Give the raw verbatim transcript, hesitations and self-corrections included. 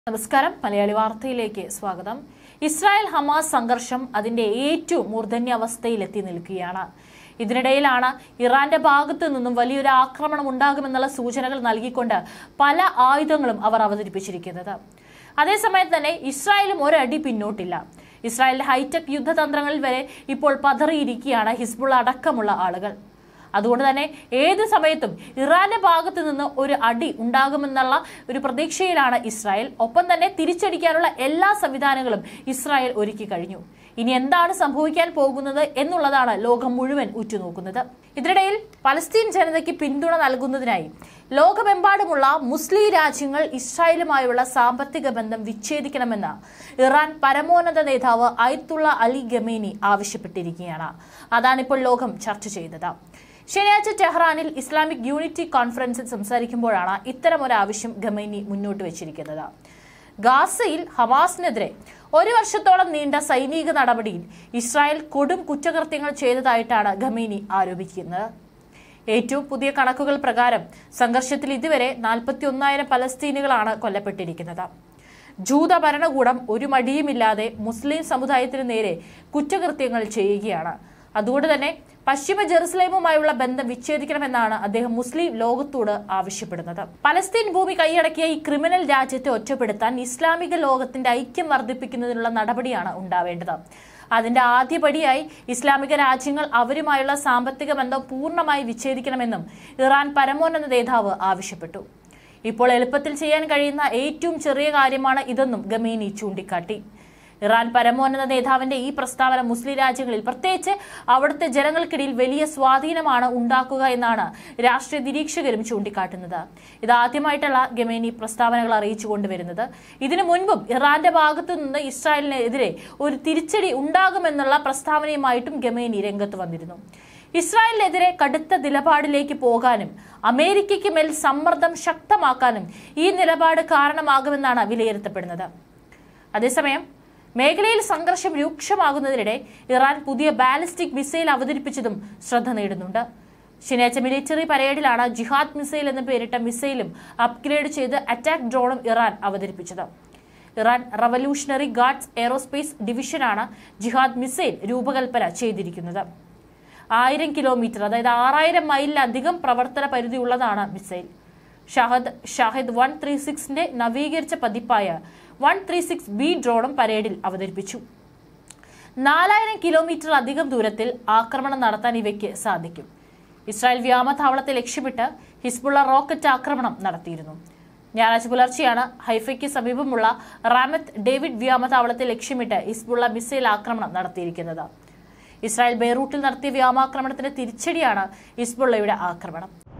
നമസ്കാരം മലയാളി വാർത്തയിലേക്ക് സ്വാഗതം. ഇസ്രായേൽ ഹമാസ് സംഘർഷം അതിന്റെ ഏറ്റവും മൂർധന്യാവസ്ഥയിൽ എത്തി നിൽക്കുകയാണ്. ഇതിനിടയിലാണ് ഇറാന്റെ ഭാഗത്തു നിന്നും വലിയൊരു ആക്രമണം ഉണ്ടാകുമെന്നുള്ള സൂചനകൾ നൽകിക്കൊണ്ട് പല ആയുധങ്ങളും അവർ അവതരിപ്പിച്ചിരിക്കുന്നത്. അതേസമയം തന്നെ ഇസ്രായേലും ഒരടി പിന്നോട്ടില്ല. ഇസ്രായേലിന്റെ ഹൈടെക് യുദ്ധതന്ത്രങ്ങളിൽ വരെ ഇപ്പോൾ പതറിയിരിക്കുകയാണ് ഹിസ്ബുള്ള അടക്കമുള്ള ആളുകൾ. അതുകൊണ്ട് തന്നെ ഏത് സമയത്തും ഇറാന്റെ ഭാഗത്ത് നിന്ന് ഒരു അടി ഉണ്ടാകുമെന്നുള്ള ഒരു പ്രതീക്ഷയിലാണ് ഇസ്രായേൽ. ഒപ്പം തന്നെ തിരിച്ചടിക്കാനുള്ള എല്ലാ സംവിധാനങ്ങളും ഇസ്രായേൽ ഒരുക്കി കഴിഞ്ഞു. ഇനി എന്താണ് സംഭവിക്കാൻ പോകുന്നത് എന്നുള്ളതാണ് ലോകം മുഴുവൻ ഉറ്റുനോക്കുന്നത്. ഇതിനിടയിൽ പലസ്തീൻ ജനതയ്ക്ക് പിന്തുണ നൽകുന്നതിനായി ലോകമെമ്പാടുമുള്ള മുസ്ലിം രാജ്യങ്ങൾ ഇസ്രായേലുമായുള്ള സാമ്പത്തിക ബന്ധം വിച്ഛേദിക്കണമെന്ന് ഇറാൻ പരമോന്നത നേതാവ് അയത്തുള്ള അലി ഖമേനി ആവശ്യപ്പെട്ടിരിക്കുകയാണ്. അതാണിപ്പോൾ ലോകം ചർച്ച ചെയ്തത്. ശനിയാഴ്ച ടെഹ്റാനിൽ ഇസ്ലാമിക് യൂണിറ്റി കോൺഫറൻസിൽ സംസാരിക്കുമ്പോഴാണ് ഇത്തരമൊരു ആവശ്യം ഖമേനി മുന്നോട്ട് വെച്ചിരിക്കുന്നത്. ഗാസയിൽ ഹമാസിനെതിരെ ഒരു വർഷത്തോളം നീണ്ട സൈനിക നടപടിയിൽ ഇസ്രായേൽ കൊടും കുറ്റകൃത്യങ്ങൾ ചെയ്തതായിട്ടാണ് ഖമേനി ആരോപിക്കുന്നത്. ഏറ്റവും പുതിയ കണക്കുകൾ പ്രകാരം സംഘർഷത്തിൽ ഇതുവരെ നാൽപ്പത്തി ഒന്നായിരം പലസ്തീനുകളാണ് കൊല്ലപ്പെട്ടിരിക്കുന്നത്. ജൂത ഭരണകൂടം ഒരു മടിയുമില്ലാതെ മുസ്ലിം സമുദായത്തിനു നേരെ കുറ്റകൃത്യങ്ങൾ ചെയ്യുകയാണ്. അതുകൊണ്ട് തന്നെ പശ്ചിമ ജെറുസലേമുമായുള്ള ബന്ധം വിച്ഛേദിക്കണമെന്നാണ് അദ്ദേഹം മുസ്ലിം ലോകത്തോട് ആവശ്യപ്പെടുന്നത്. പലസ്തീൻ ഭൂമി കൈയടക്കിയ ഈ ക്രിമിനൽ രാജ്യത്തെ ഒറ്റപ്പെടുത്താൻ ഇസ്ലാമിക ലോകത്തിന്റെ ഐക്യം വർദ്ധിപ്പിക്കുന്നതിനുള്ള നടപടിയാണ് ഉണ്ടാവേണ്ടത്. അതിന്റെ ആദ്യപടിയായി ഇസ്ലാമിക രാജ്യങ്ങൾ അവരുമായുള്ള സാമ്പത്തിക ബന്ധം പൂർണ്ണമായി വിച്ഛേദിക്കണമെന്നും ഇറാൻ പരമോന്നത നേതാവ് ആവശ്യപ്പെട്ടു. ഇപ്പോൾ എളുപ്പത്തിൽ ചെയ്യാൻ കഴിയുന്ന ഏറ്റവും ചെറിയ കാര്യമാണ് ഇതെന്നും ഖമേനി ചൂണ്ടിക്കാട്ടി. ഇറാൻ പരമോന്നത നേതാവിന്റെ ഈ പ്രസ്താവന മുസ്ലിം രാജ്യങ്ങളിൽ പ്രത്യേകിച്ച് അവിടുത്തെ ജനങ്ങൾക്കിടയിൽ വലിയ സ്വാധീനമാണ് ഉണ്ടാക്കുക എന്നാണ് രാഷ്ട്രീയ നിരീക്ഷകരും ചൂണ്ടിക്കാട്ടുന്നത്. ഇതാദ്യമായിട്ടുള്ള ഖമേനി പ്രസ്താവനകൾ അറിയിച്ചു കൊണ്ടുവരുന്നത്. ഇതിനു മുൻപും ഇറാന്റെ ഭാഗത്തു നിന്ന് ഇസ്രായേലിനെതിരെ ഒരു തിരിച്ചടി ഉണ്ടാകുമെന്നുള്ള പ്രസ്താവനയുമായിട്ടും ഖമേനി രംഗത്ത് വന്നിരുന്നു. ഇസ്രായേലിനെതിരെ കടുത്ത നിലപാടിലേക്ക് പോകാനും അമേരിക്കയ്ക്ക് മേൽ സമ്മർദ്ദം ശക്തമാക്കാനും ഈ നിലപാട് കാരണമാകുമെന്നാണ് വിലയിരുത്തപ്പെടുന്നത്. അതേസമയം മേഖലയിൽ സംഘർഷം രൂക്ഷമാകുന്നതിനിടെ ഇറാൻ പുതിയ ബാലിസ്റ്റിക് മിസൈൽ അവതരിപ്പിച്ചതും ശ്രദ്ധ നേടുന്നുണ്ട്. ശനിയാഴ്ച മിലിറ്ററി പരേഡിലാണ് ജിഹാദ് മിസൈൽ എന്ന് പേരിട്ട മിസൈലും അപ്ഗ്രേഡ് ചെയ്ത് അറ്റാക്ക് ഡ്രോണും ഇറാൻ അവതരിപ്പിച്ചത്. ഇറാൻ റവല്യൂഷണറി ഗാർഡ്സ് എയ്റോസ്പേസ് ഡിവിഷനാണ് ജിഹാദ് മിസൈൽ രൂപകൽപ്പന ചെയ്തിരിക്കുന്നത്. ആയിരം കിലോമീറ്റർ അതായത് ആറായിരം മൈലിലധികം പ്രവർത്തന പരിധിയുള്ളതാണ് മിസൈൽ. ഷഹദ് ഷാഹിദ് വൺ ത്രീ സിക്സിന്റെ നവീകരിച്ച പതിപ്പായ വൺ ത്രീ സിക്സ് ബി ഡ്രോണും പരേഡിൽ അവതരിപ്പിച്ചു. നാലായിരം കിലോമീറ്റർ അധികം ദൂരത്തിൽ ആക്രമണം നടത്താൻ ഇവയ്ക്ക് സാധിക്കും. ഇസ്രായേൽ വ്യോമതാവളത്തെ ലക്ഷ്യമിട്ട് ഹിസ്ബുള്ള റോക്കറ്റ് ആക്രമണം നടത്തിയിരുന്നു. ഞായറാഴ്ച പുലർച്ചെയാണ് ഹൈഫയ്ക്ക് സമീപമുള്ള റാമത്ത് ഡേവിഡ് വ്യോമതാവളത്തെ ലക്ഷ്യമിട്ട് ഹിസ്ബുള്ള മിസൈൽ ആക്രമണം നടത്തിയിരിക്കുന്നത്. ഇസ്രായേൽ ബെയ്റൂട്ടിൽ നടത്തിയ വ്യോമാക്രമണത്തിന്റെ തിരിച്ചടിയാണ് ഹിസ്ബുള്ളയുടെ ആക്രമണം.